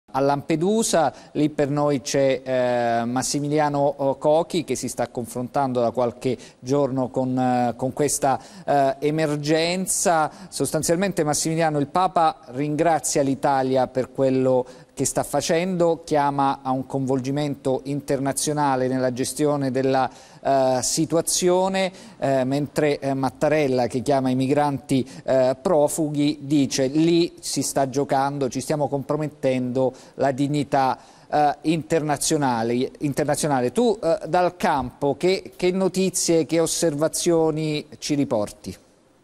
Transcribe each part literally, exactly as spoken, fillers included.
A Lampedusa, lì per noi c'è eh, Massimiliano Cochi che si sta confrontando da qualche giorno con, eh, con questa eh, emergenza. Sostanzialmente Massimiliano, il Papa ringrazia l'Italia per quello che sta facendo, chiama a un coinvolgimento internazionale nella gestione della eh, situazione, eh, mentre eh, Mattarella, che chiama i migranti eh, profughi, dice lì si sta giocando, ci stiamo compromettendo la dignità eh, internazionale, internazionale. Tu eh, dal campo che, che notizie, che osservazioni ci riporti?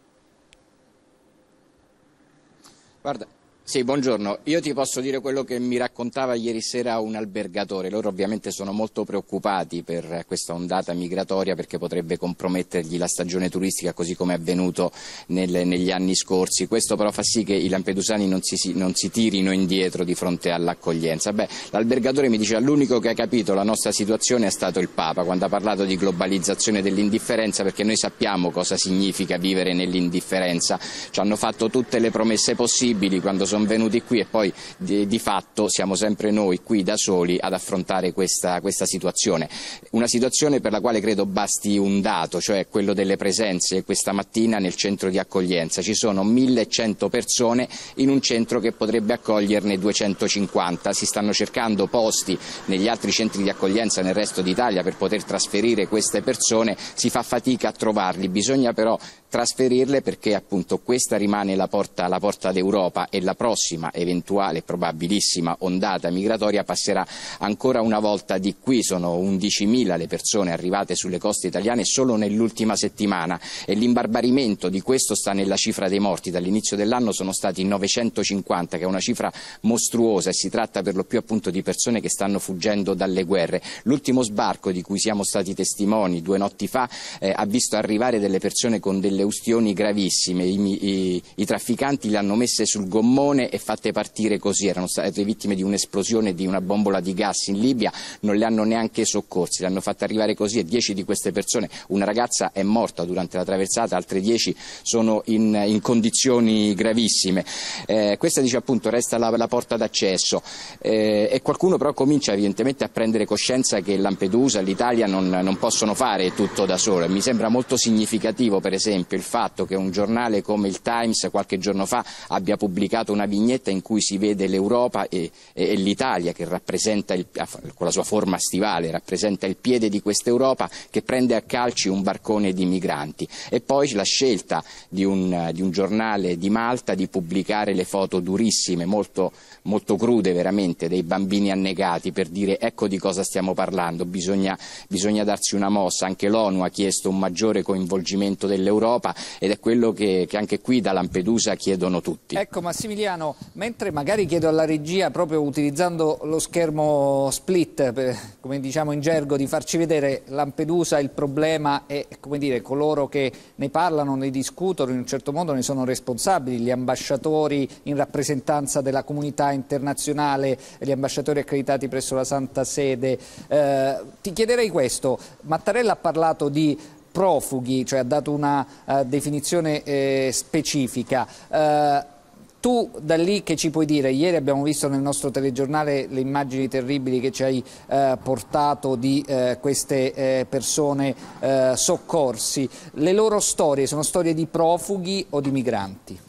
Guarda. Sì, buongiorno. Io ti posso dire quello che mi raccontava ieri sera un albergatore. Loro ovviamente sono molto preoccupati per questa ondata migratoria perché potrebbe compromettergli la stagione turistica, così come è avvenuto nel, negli anni scorsi. Questo però fa sì che i lampedusani non si, non si tirino indietro di fronte all'accoglienza. Beh, l'albergatore mi diceva l'unico che ha capito la nostra situazione è stato il Papa, quando ha parlato di globalizzazione dell'indifferenza, perché noi sappiamo cosa significa vivere nell'indifferenza. Ci hanno fatto tutte le promesse possibili quando sono sono venuti qui e poi di, di fatto siamo sempre noi qui da soli ad affrontare questa, questa situazione. Una situazione per la quale credo basti un dato, cioè quello delle presenze questa mattina nel centro di accoglienza. Ci sono millecento persone in un centro che potrebbe accoglierne duecentocinquanta. Si stanno cercando posti negli altri centri di accoglienza nel resto d'Italia per poter trasferire queste persone, si fa fatica a trovarli, bisogna però trasferirle perché appunto questa rimane la porta, la porta d'Europa e la prossima eventuale probabilissima ondata migratoria passerà ancora una volta di qui. Sono undicimila le persone arrivate sulle coste italiane solo nell'ultima settimana e l'imbarbarimento di questo sta nella cifra dei morti. Dall'inizio dell'anno sono stati novecentocinquanta, che è una cifra mostruosa, e si tratta per lo più appunto di persone che stanno fuggendo dalle guerre. L'ultimo sbarco di cui siamo stati testimoni due notti fa eh, ha visto arrivare delle persone con delle ustioni gravissime. I, i, i trafficanti le hanno messe sul gommone e fatte partire così. Erano state vittime di un'esplosione di una bombola di gas in Libia, non le hanno neanche soccorsi, le hanno fatte arrivare così e dieci di queste persone, una ragazza è morta durante la traversata, altre dieci sono in, in condizioni gravissime. Eh, questa dice appunto resta la, la porta d'accesso eh, e qualcuno però comincia evidentemente a prendere coscienza che Lampedusa, l'Italia non, non possono fare tutto da solo. Mi sembra molto significativo per esempio il fatto che un giornale come il Times qualche giorno fa abbia pubblicato una vignetta in cui si vede l'Europa e, e, e l'Italia che rappresenta, il, con la sua forma stivale, rappresenta il piede di questa Europa che prende a calci un barcone di migranti, e poi la scelta di un, di un giornale di Malta di pubblicare le foto durissime, molto, molto crude veramente, dei bambini annegati, per dire ecco di cosa stiamo parlando, bisogna, bisogna darsi una mossa. Anche l'ONU ha chiesto un maggiore coinvolgimento dell'Europa ed è quello che, che anche qui da Lampedusa chiedono tutti. Ecco Massimiliano, mentre magari chiedo alla regia, proprio utilizzando lo schermo split, per, come diciamo in gergo, di farci vedere Lampedusa, il problema e come dire, coloro che ne parlano, ne discutono, in un certo modo ne sono responsabili, gli ambasciatori in rappresentanza della comunità internazionale, gli ambasciatori accreditati presso la Santa Sede. Eh, ti chiederei questo, Mattarella ha parlato di profughi, cioè ha dato una uh, definizione eh, specifica. Uh, tu da lì che ci puoi dire? Ieri abbiamo visto nel nostro telegiornale le immagini terribili che ci hai uh, portato di uh, queste uh, persone uh, soccorsi. Le loro storie sono storie di profughi o di migranti?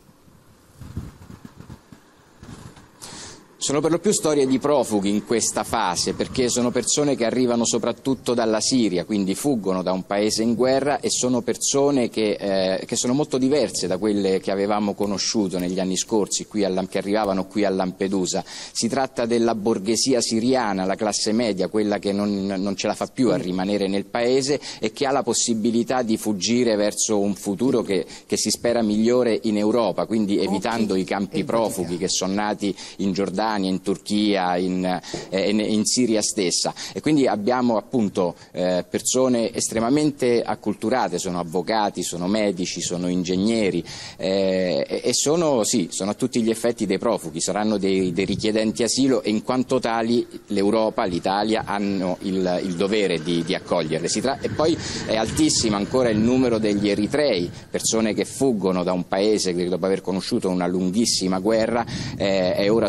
Sono per lo più storie di profughi in questa fase, perché sono persone che arrivano soprattutto dalla Siria, quindi fuggono da un paese in guerra, e sono persone che, eh, che sono molto diverse da quelle che avevamo conosciuto negli anni scorsi, qui a, che arrivavano qui a Lampedusa. Si tratta della borghesia siriana, la classe media, quella che non, non ce la fa più a rimanere nel paese e che ha la possibilità di fuggire verso un futuro che, che si spera migliore in Europa, quindi evitando okay. i campi profughi che sono nati in Giordania, in Turchia, in, eh, in Siria stessa, e quindi abbiamo appunto eh, persone estremamente acculturate, sono avvocati, sono medici, sono ingegneri eh, e sono, sì, sono a tutti gli effetti dei profughi, saranno dei, dei richiedenti asilo e in quanto tali l'Europa, l'Italia hanno il, il dovere di, di accoglierle. Si tra- e poi è altissimo ancora il numero degli eritrei, persone che fuggono da un paese che dopo aver conosciuto una lunghissima guerra eh, è ora sotto una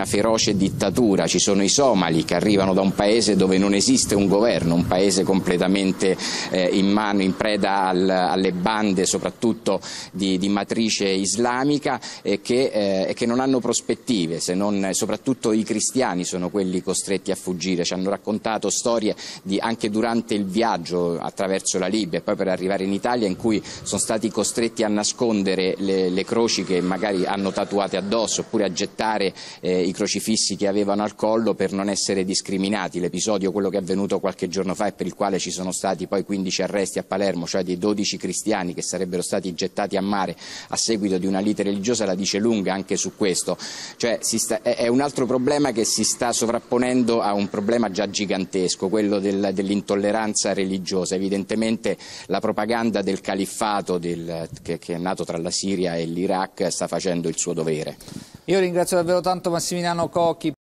feroce dittatura, ci sono i somali che arrivano da un paese dove non esiste un governo, un paese completamente eh, in mano, in preda al, alle bande soprattutto di, di matrice islamica e che, eh, che non hanno prospettive, se non, soprattutto i cristiani sono quelli costretti a fuggire. Ci hanno raccontato storie di, anche durante il viaggio attraverso la Libia e poi per arrivare in Italia, in cui sono stati costretti a nascondere le, le croci che magari hanno tatuate addosso oppure a gettare eh, i crocifissi che avevano al collo per non essere discriminati. L'episodio, quello che è avvenuto qualche giorno fa e per il quale ci sono stati poi quindici arresti a Palermo, cioè dei dodici cristiani che sarebbero stati gettati a mare a seguito di una lite religiosa, la dice lunga anche su questo. Cioè, si sta, è un altro problema che si sta sovrapponendo a un problema già gigantesco, quello del, dell'intolleranza religiosa. Evidentemente la propaganda del califfato del, che, che è nato tra la Siria e l'Iraq sta facendo il suo dovere. Io ringrazio davvero tanto Massimiliano Cocchi.